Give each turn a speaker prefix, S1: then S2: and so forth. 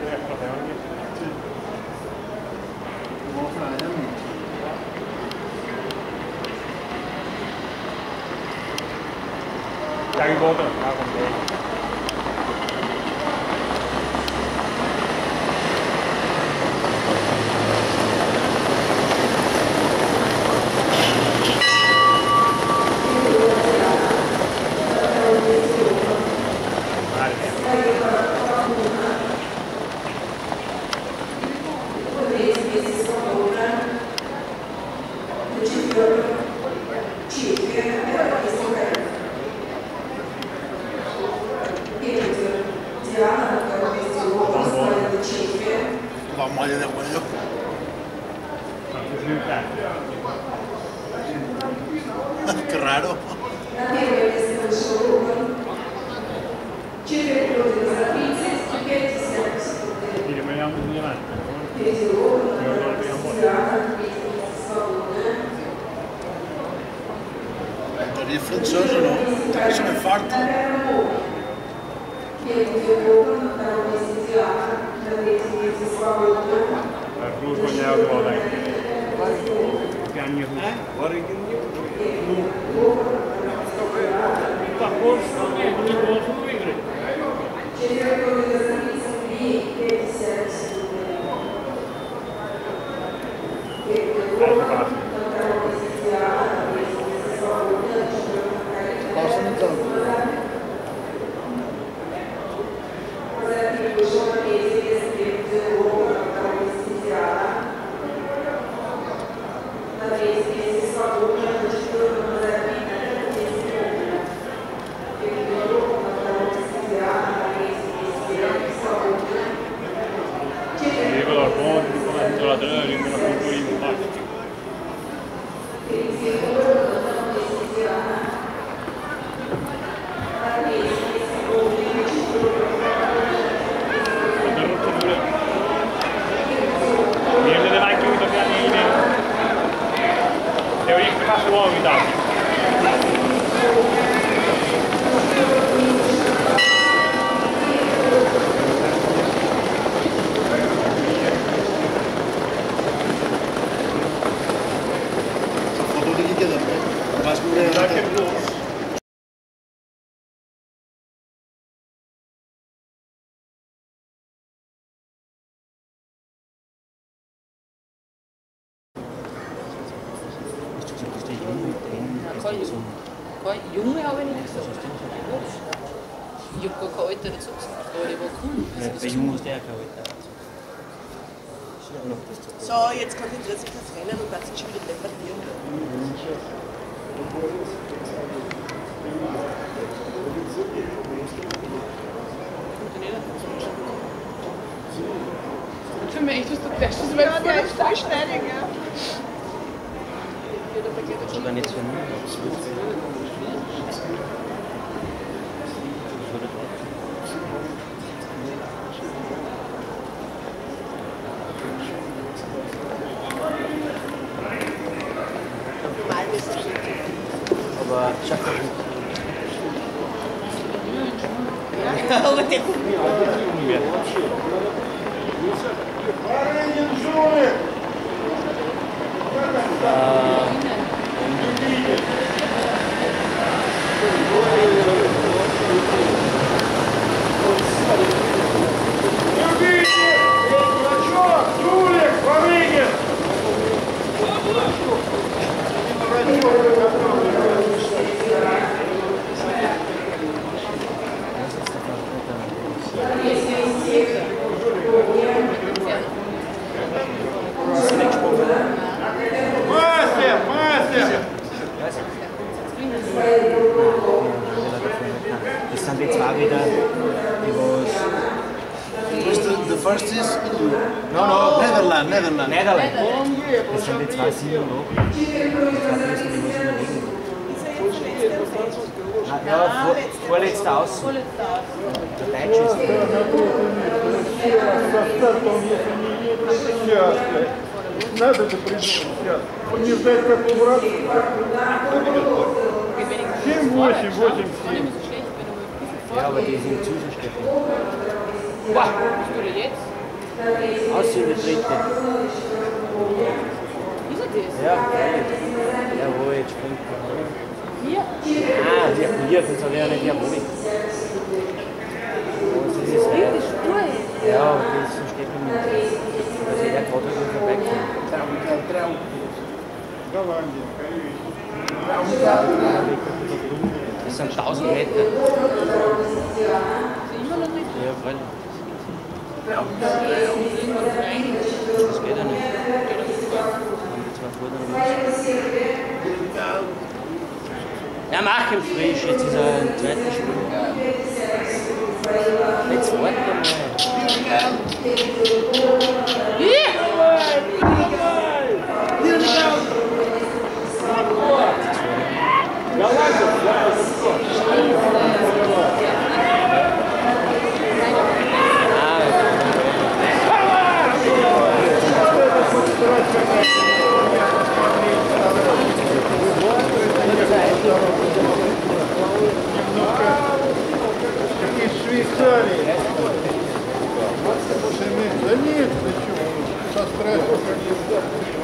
S1: Chạy vô rồi, ra còn đây.
S2: La maglia del guaglio. Che raro.
S1: Ti rimaniamo in avanti.
S2: Per il francese no, sono infarto.
S1: Plus sbagliato qua dai. Cagno. Guarda che fa corso non posso vivere.
S3: Junge habe ich nicht gesagt. Ich habe gar kein Alter dazu gesagt, aber ich war cool.
S4: Bei Jungen ist der kein Alter.
S5: So, jetzt konzentriert sich das Rennen und das sich wieder debattieren.
S3: Für mich echt was der Beste, weil
S5: Ja, der ist voll schneidig, ja.
S4: Sogar nicht so nur. Aber schafft das nicht.
S5: Ja, aber der guckt mir an.
S4: Das sind die zwei wieder, die was...
S2: The first is
S4: No,
S2: Netherlands.
S4: Netherlands. Das sind die zwei 7 und 8. Ich glaube, das sind die was überlegen. Ja, vorletzter Außen. Der Deutsche ist
S1: Надо же придумать сейчас. Он не знает, как убраться. 7, 8, 8, 7.
S4: ja, aber die sind zusätzlich.
S3: Boah, bist du da jetzt?
S4: Aus in die dritte.
S3: Ist er das?
S4: Ja, jawohl, jetzt springt er.
S3: Hier?
S4: Ah, die hat hier, sonst habe ich ja nicht jawohl. Das ist ja, aber das steht mir nicht. Also er gerade wieder vorbeikommt. Das sind 1000 Meter.
S3: Ist er immer noch nicht?
S4: Ja, freilich.
S3: Irgendwann rein.
S4: Das geht ja nicht. Haben die zwei Vorder- Ja, mach ihn frisch, jetzt ist er im zweiten Spiel. Jetzt warte mal.
S1: Какие Швейцарии. Да нет, ты чего? Со страхом.